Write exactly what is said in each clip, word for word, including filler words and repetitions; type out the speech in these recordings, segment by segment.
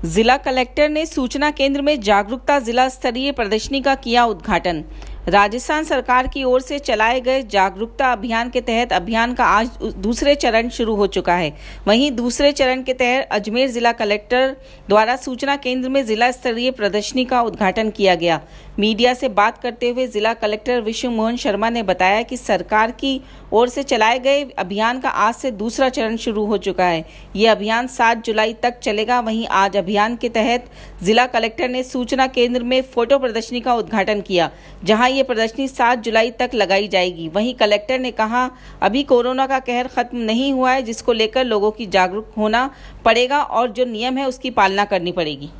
जिला कलेक्टर ने सूचना केंद्र में जागरूकता जिला स्तरीय प्रदर्शनी का किया उद्घाटन। राजस्थान सरकार की ओर से चलाए गए जागरूकता अभियान के तहत अभियान का आज दूसरे चरण शुरू हो चुका है। वहीं दूसरे चरण के तहत अजमेर जिला कलेक्टर द्वारा सूचना केंद्र में जिला स्तरीय प्रदर्शनी का उद्घाटन किया गया। मीडिया से बात करते हुए जिला कलेक्टर विश्व मोहन शर्मा ने बताया कि सरकार की ओर से चलाए गए अभियान का आज से दूसरा चरण शुरू हो चुका है। ये अभियान सात जुलाई तक चलेगा। वहीं आज अभियान के तहत जिला कलेक्टर ने सूचना केंद्र में फोटो प्रदर्शनी का उद्घाटन किया, जहां ये प्रदर्शनी सात जुलाई तक लगाई जाएगी। वहीं कलेक्टर ने कहा, अभी कोरोना का कहर खत्म नहीं हुआ है, जिसको लेकर लोगों की जागरूक होना पड़ेगा और जो नियम है उसकी पालना करनी पड़ेगी।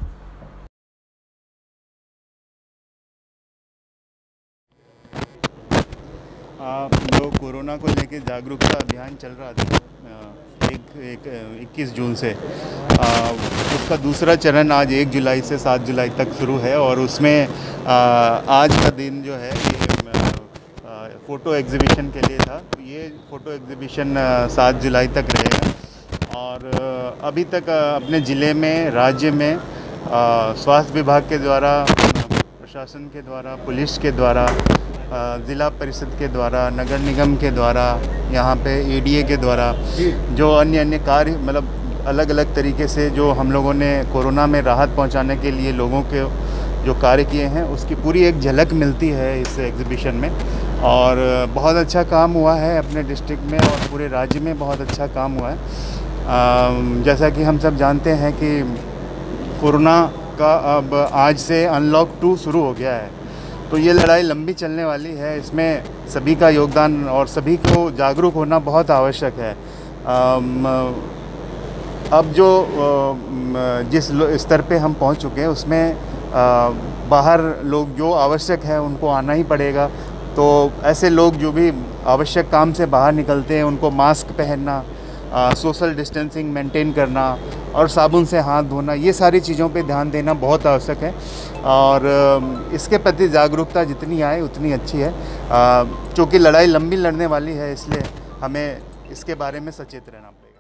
आप लोग कोरोना को लेकर जागरूकता अभियान चल रहा था एक एक इक्कीस जून से, आ, उसका दूसरा चरण आज एक जुलाई से सात जुलाई तक शुरू है और उसमें आ, आज का दिन जो है ये आ, फ़ोटो एग्ज़िबिशन के लिए था। ये फ़ोटो एग्ज़िबिशन सात जुलाई तक रहेगा और अभी तक अपने ज़िले में, राज्य में स्वास्थ्य विभाग के द्वारा, प्रशासन के द्वारा, पुलिस के द्वारा, ज़िला परिषद के द्वारा, नगर निगम के द्वारा, यहाँ पे एडीए के द्वारा जो अन्य अन्य कार्य मतलब अलग अलग तरीके से जो हम लोगों ने कोरोना में राहत पहुँचाने के लिए लोगों के जो कार्य किए हैं उसकी पूरी एक झलक मिलती है इस एग्ज़िबिशन में। और बहुत अच्छा काम हुआ है अपने डिस्ट्रिक्ट में और पूरे राज्य में बहुत अच्छा काम हुआ है। जैसा कि हम सब जानते हैं कि कोरोना का अब आज से अनलॉक टू शुरू हो गया है, तो ये लड़ाई लंबी चलने वाली है। इसमें सभी का योगदान और सभी को जागरूक होना बहुत आवश्यक है। अब जो जिस स्तर पे हम पहुंच चुके हैं उसमें बाहर लोग जो आवश्यक है उनको आना ही पड़ेगा। तो ऐसे लोग जो भी आवश्यक काम से बाहर निकलते हैं उनको मास्क पहनना, सोशल डिस्टेंसिंग मेंटेन करना और साबुन से हाथ धोना, ये सारी चीज़ों पे ध्यान देना बहुत आवश्यक है। और इसके प्रति जागरूकता जितनी आए उतनी अच्छी है। क्योंकि लड़ाई लंबी लड़ने वाली है, इसलिए हमें इसके बारे में सचेत रहना पड़ेगा।